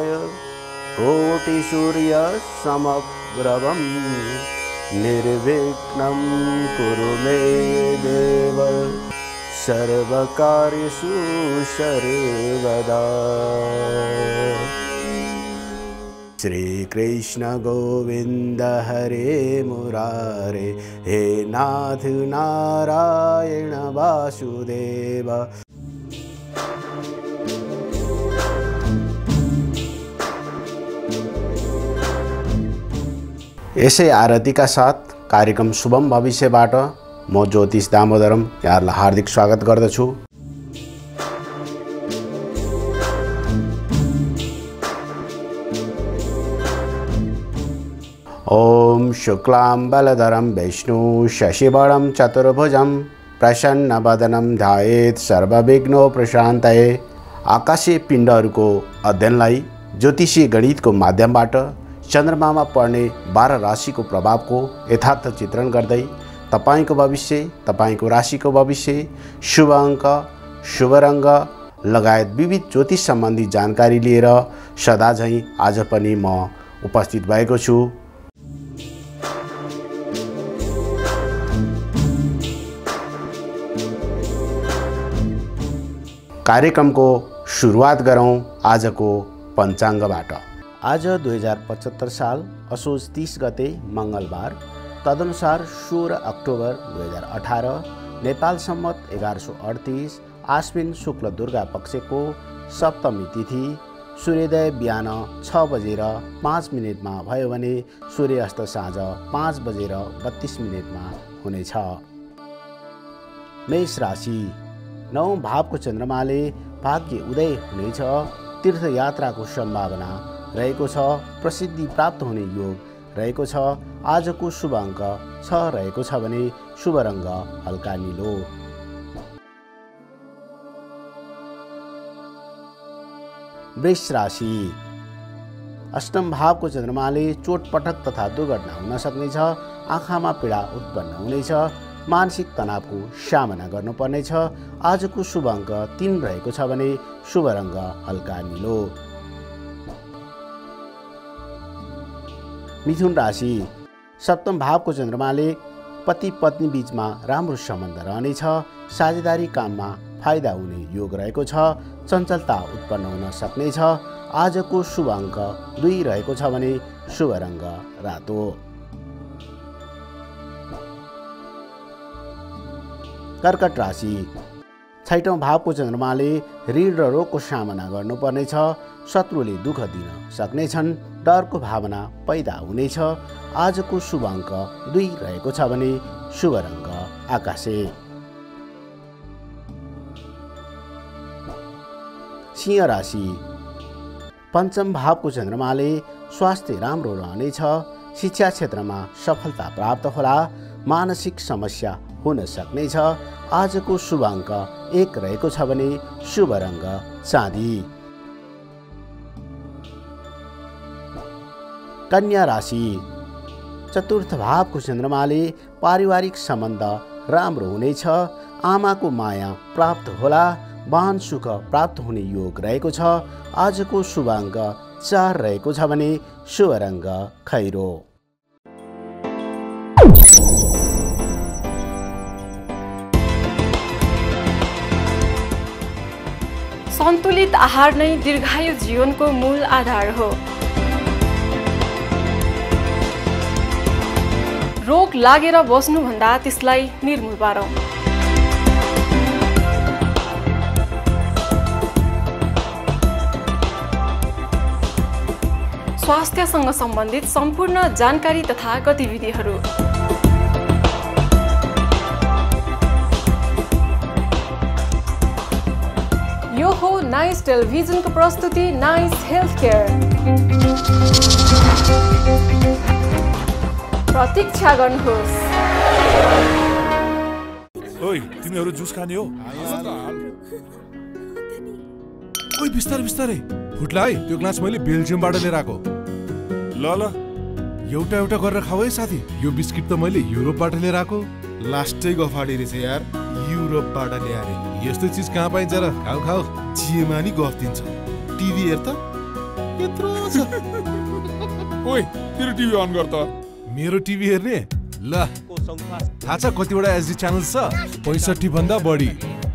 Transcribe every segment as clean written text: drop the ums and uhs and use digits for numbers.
समप्रभ कोटिसूर्यसमप्रभं निर्विघ्नं कुरु मे देव सर्वकार्येषु सर्वदा। श्री कृष्ण गोविंद हरे मुरारे हे नाथ नारायण वासुदेव। यसै आरतीका साथ कार्यक्रम शुभम भविष्यबाट म ज्योतिष दामोदरम यहाँहरूलाई हार्दिक स्वागत गर्दछु। ओम शुक्लांबरधरं विष्णु शशिवर्णं चतुर्भुजं प्रसन्नवदनं ध्यायेत् सर्वविघ्नोपशान्तये। आकाशीय पिण्डहरूको अध्ययनलाई ज्योतिषीय गणितको माध्यमबाट चन्द्रमामा पर्ने 12 राशिको प्रभावको यथार्थ चित्रण गर्दै तपाईको भविष्य, तपाईको राशिको भविष्य, शुभ अङ्क, शुभ रङ्ग लगायत विविध ज्योतिष सम्बन्धी जानकारी लिएर सदा झैं आज पनि म उपस्थित भएको छु। कार्यक्रमको सुरुवात गरौँ आजको पञ्चाङ्गबाट। आज 2075 साल असोज 30 गते मंगलबार, तदनुसार 16 अक्टोबर 2018 नेपाल सम्मत 1138 आश्विन शुक्ल दुर्गा पक्षको सप्तमी तिथि। सूर्योदय बिहान 6:05 भयो भने सूर्यास्त साँझ 5:32 हुनेछ। मेष राशि। 9 भावको चन्द्रमाले भाग्य उदय हुनेछ। तीर्थयात्राको सम्भावना रहेको छ। प्रसिद्धि प्राप्त हुने योग रहेको छ। आजको शुभ अङ्क 6 रहेको छ भने शुभ रङ्ग हल्का नीलो। वृष राशि। अष्टम भावको चन्द्रमाले चोटपटक तथा दुर्घटना हुन सक्नेछ। आँखामा पीडा उत्पन्न हुनेछ। मानसिक तनावको सामना गर्नुपर्नेछ। आजको शुभ अङ्क 3 रहेको छ भने शुभ रङ्ग हल्का नीलो। मिथुन राशि। सप्तम भावको चन्द्रमाले पति पत्नी बीचमा राम्रो सम्बन्ध रहनेछ। साझेदारी काममा फाइदा हुने योग रहेको छ। चञ्चलता उत्पन्न हुन सक्नेछ। आजको शुभ अङ्क 2 रहेको छ भने शुभ रङ्ग रातो। कर्कट राशि। 6औं भावको चन्द्रमाले ऋण र रोगको सामना गर्नुपर्नेछ। शत्रुले दुःख दिन सक्नेछन्। डरको भावना पैदा हुनेछ। आजको शुभ अङ्क 2 रहेको छ भने शुभ रङ्ग आकाशे। सिंह राशि। पञ्चम भावको चन्द्रमाले स्वास्थ्य राम्रो रहनेछ। शिक्षा क्षेत्रमा सफलता प्राप्त होला। मानसिक समस्या हुन सक्नेछ। आजको शुभ अङ्क 1 रहेको छ भने शुभ रङ्ग चाँदी। कन्या राशि। चतुर्थ भावको चन्द्रमाले पारिवारिक सम्बन्ध राम्रो हुनेछ। आमाको माया प्राप्त होला। वाहन सुख प्राप्त हुने योग रहेको छ। आजको शुभ अङ्क 4 रहेको छ भने शुभ रङ्ग खैरो। सन्तुलित आहार नै दीर्घायु जीवनको मूल आधार हो। रोग लागेर बस्नुभन्दा त्यसलाई निर्मूल पारौँ। स्वास्थ्यसँग सम्बन्धित सम्पूर्ण जानकारी तथा गतिविधिहरू यो हो नाइस टेलिभिजनको प्रस्तुति नाइस हेल्थ केयर। प्रतीक्षा गर्नुहोस्। ओइ तिमीहरु जुस खाने हो? ओइ बिस्तारै बिस्तारै फुट्ला है। त्यो ग्लास मैले बेल्जियमबाट लिएर आएको। ल ल एउटा एउटा गरेर खाऊ है साथी। यो बिस्किट त मैले युरोपबाट लिएर आएको। लास्टै गफाडी रहेछ यार। युरोपबाट ल्याए। यस्तो चीज कहाँ पाइन्छ र? खाऊ खाऊ। जिएमा नि गफ दिन्छ। टिभी हेर त। यत्रो छ ओइ तेरो टिभी अन गर त मेरो टिभी हेर्ने ल थाहा छ कतिवटा एचडी च्यानल छ 65 भन्दा बढी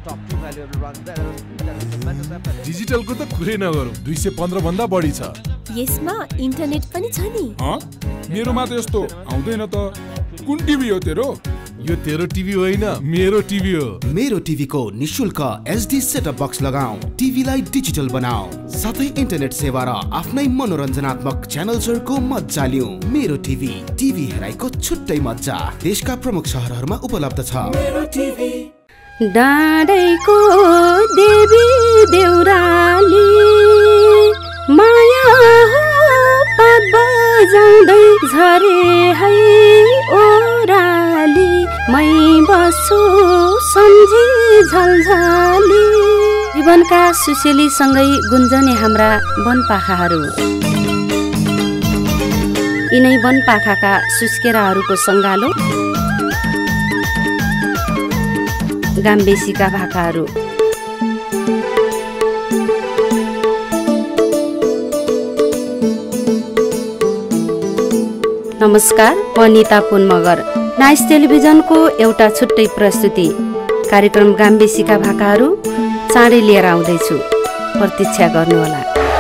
डिजिटलको त कुरै नगरौँ 215 भन्दा बढी छ यसमा इन्टरनेट पनि छ नि मेरोमा त यस्तो आउँदैन त कुन टिभी हो तेरो यो तेरो टिभी होइन मेरो टिभी हो मेरो टिभी को निशुल्क एचडी सेटअप बक्स लगाऊ टिभीलाई डिजिटल बनाऊ साथै इन्टरनेट सेवा र आफ्नै मनोरञ्जनात्मक च्यानल्सहरुको मज्जा लिऊ मेरो टिभी हेराइको छुट्टै मज्जा देशका प्रमुख शहरहरुमा उपलब्ध छ मेरो टिभी डाँडैको देवी देउराली माया हो पात बजाउँदै झरे है ओराली मै बसु सम्झी झलझली जीवनका सुसेलीसँगै गुन्जने हाम्रा वनपाखाहरू यिनै वनपाखाका सुस्केराहरूको सङ्गालो गाम्बेसीका भाकाहरू नमस्कार, म निता पुन मगर नाइस टेलिभिजनको एउटा छुट्टै प्रस्तुति कार्यक्रम गाम्बेसीका भाकाहरू चाँडै लिएर आउँदैछु, प्रतीक्षा गर्नुहोला।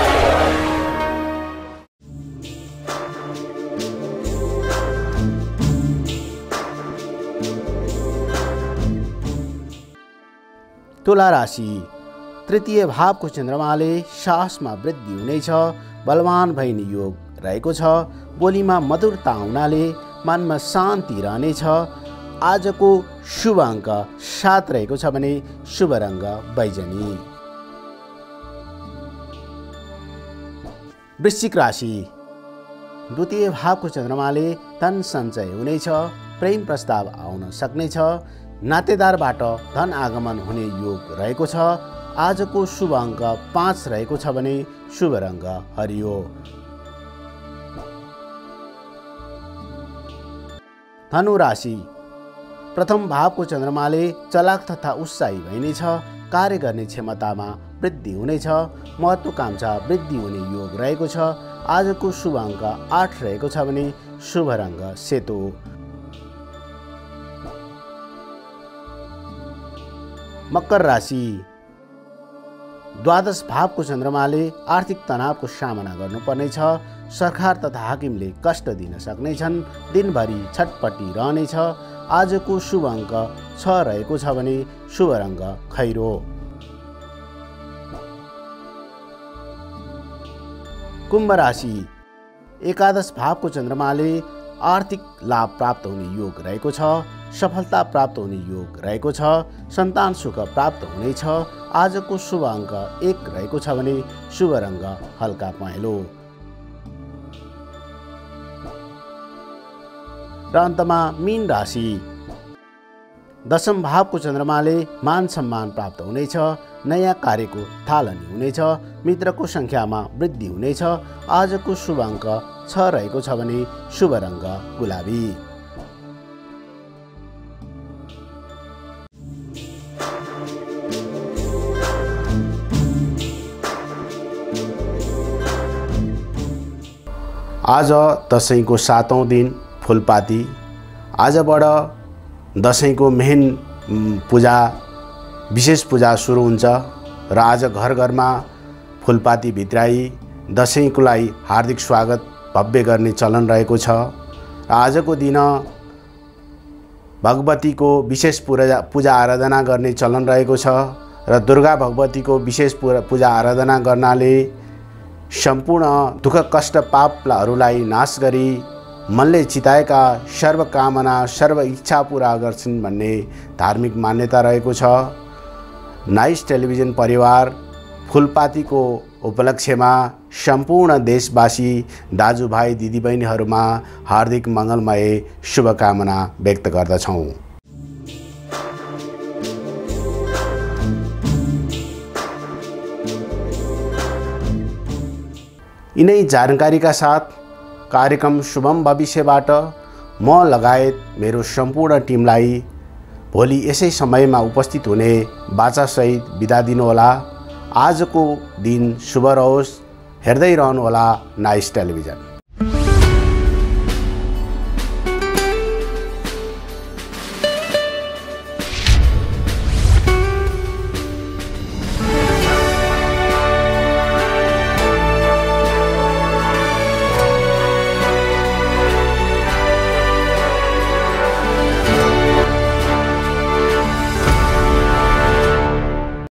तुला राशि तृतीय भावको चन्द्रमाले साहसमा वृद्धि हुनेछ, बलवान भइने योग रहेको छ। बोलीमा मधुरता हुनाले मनमा शान्ति रहनेछ। आजको शुभ अङ्क 7 रहेको छ भने शुभ रङ्ग बैजनी। वृश्चिक राशि द्वितीय भावको चन्द्रमाले धन सञ्चय हुनेछ, प्रेम प्रस्ताव आउन सक्नेछ, नातेदारबाट धन आगमन हुने योग रहेको छ। आजको शुभ अङ्क 5 रहेको छ भने शुभ रङ्ग हरियो। धनु राशि प्रथम भावको चन्द्रमाले चलाक तथा उत्साही भइनेछ, कार्य गर्ने क्षमतामा वृद्धि हुनेछ, महत्त्वाकांक्षा वृद्धि हुने योग रहेको छ। आजको शुभ अङ्क 8 रहेको छ भने शुभ रङ्ग सेतो। मकर राशि द्वादश भावको चन्द्रमाले आर्थिक तनावको सामना गर्नुपर्नेछ, सरकार तथा हाकिमले कष्ट दिन सक्नेछन्, दिनभरि छटपटी रहनेछ। आजको शुभ अङ्क 6 रहेको छ भने शुभ रङ्ग खैरो। कुम्भ राशि एकादश भावको चन्द्रमाले आर्थिक लाभ प्राप्त हुने योग रहेको छ, सफलता प्राप्त हुने योग रहेको छ, सन्तान सुख प्राप्त हुनेछ। आजको शुभ अङ्क 1 रहेको छ भने शुभ रङ्ग हल्का पहेँलो। र अन्तमा मीन राशि दशम भावको चन्द्रमाले मान सम्मान प्राप्त हुनेछ, नयाँ कार्यको थालनी हुनेछ, मित्रको सङ्ख्यामा वृद्धि हुनेछ। आजको शुभ अङ्क 6 रहेको छ भने शुभ रङ्ग गुलाबी। आज दसैँको 7औं दिन फुलपाती। आजबाट दसैँको मेन पूजा विशेष पूजा सुरु हुन्छ र आज घर घरमा फुलपाती भित्राई दसैँको लागि हार्दिक स्वागत भव्य गर्ने चलन रहेको छ। आजको दिन भगवतीको विशेष पूजा आराधना गर्ने चलन रहेको छ र दुर्गा भगवतीको विशेष पूजा आराधना गर्नाले सम्पूर्ण दुःख कष्ट पापहरूलाई नाश गरी मनले चिताएका सर्व कामना सर्व इच्छा पूरा गर्छन् भन्ने धार्मिक मान्यता रहेको छ। नाइस टेलिभिजन परिवार फुलपातीको उपलक्ष्यमा सम्पूर्ण देशवासी दाजुभाइ दिदीबहिनीहरूमा हार्दिक मङ्गलमय शुभकामना व्यक्त गर्दछौँ। यिनै जानकारीका साथ कार्यक्रम शुभम भविष्यबाट म लगायत मेरो सम्पूर्ण टिमलाई भोलि यसै समयमा उपस्थित हुने बाचासहित बिदा दिनुहोला। आजको दिन शुभ रहोस्। हेर्दै रहनुहोला नाइस टेलिभिजन।